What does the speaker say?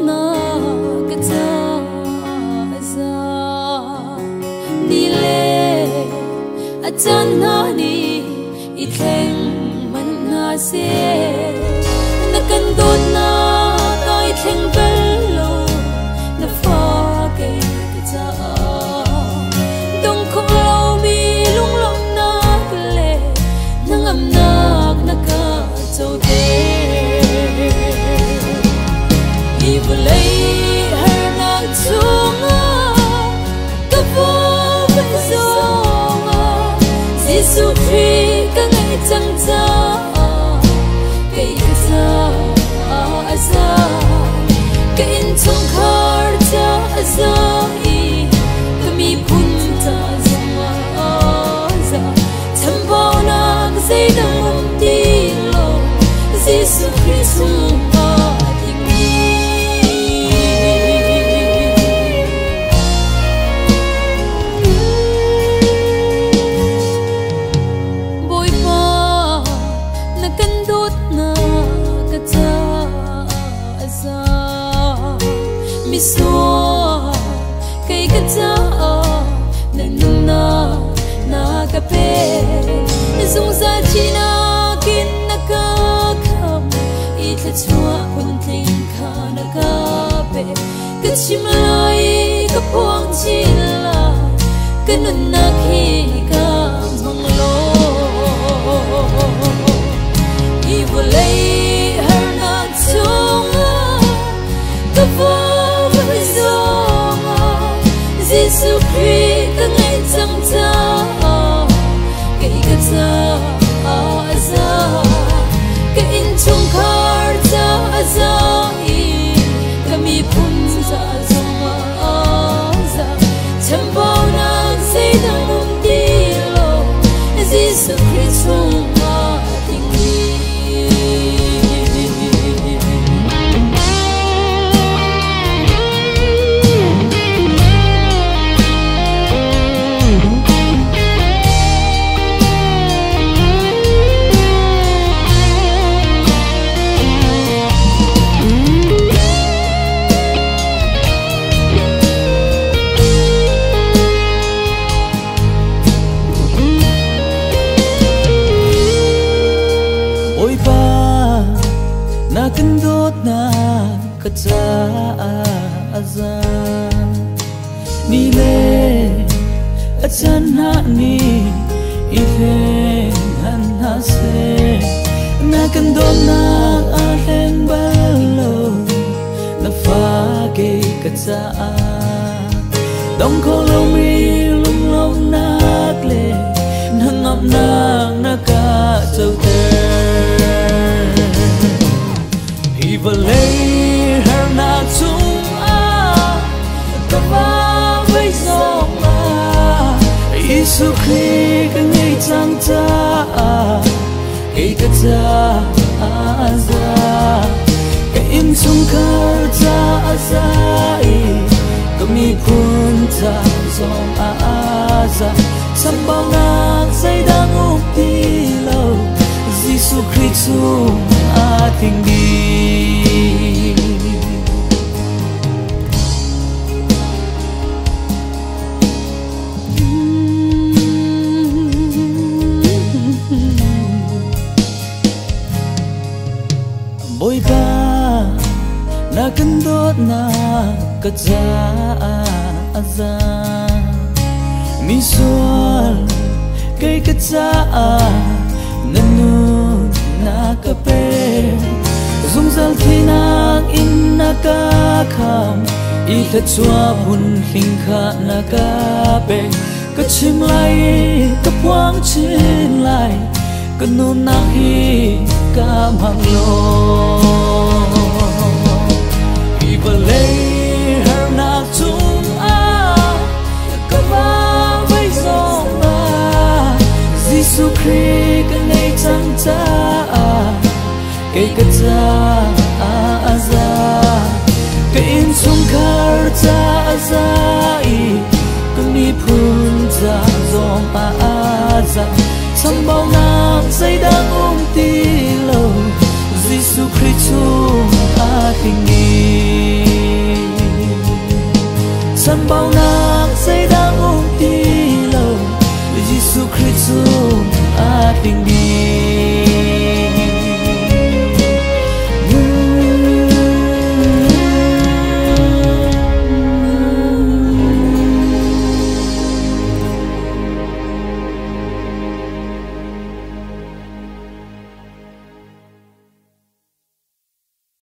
na ka cha za ni le a chan na ni I thleng man na se na kan don na kai thleng bel lo na fa ke ka cha dong khom lo mi lung lom na le nang am nak na ka chau te I vulai har na chunga ka vo zonga Giêsu Christ ka ngai chang cha kai ka cha aza ka in chung khar cha aza I ka mi phun cha zonga aza cham bao na ka sei dang ti lo Giêsu Christ Misua kay kata na nuna na kape Zung sa china kin nakakam Itla chua kunting ka nakape Kachimlay kapuang chila Ganun nakhi ka manglo Ibulay har na chunga Kapo Giêsu Christ ka ngai chang cha kai ka cha aza ka in chung khar cha aza I ka mi phun cha zonga aza cham bao na sei dang ti lo Giêsu Christ zonga ting na kendot na kaca aza ni le achan na ni ihen han na se na kendot na ahen balo na fa ke kaca dong ko lo mi lung long na le na ngam na ka chau te Ivalay har na chung ka va với zonga Giêsu Christ ka ngai chang cha kai ka cha aza ka in chung khar cha aza ka mi phun cha zong aza sam bao na say dang ti lo Giêsu Christ chung tình đi bôi ba na kendot na kaca aza misual kay kaca nanun na kape Zung zal thinang in nakakam Ita chua bun hing kha nakape Kachim lai kapuang chin lai Kanun nahi kamang lo Ibalay har na chung kava vai zonga Giêsu Christ ka ngai chang cha kai ka cha aza kai in chung khar cha aza ka mi phun cha zong aza sam bao nam say dang ti lo Giêsu Christ chung a tình bao nak say đang ôm ti lâu Giêsu Christ a tình đi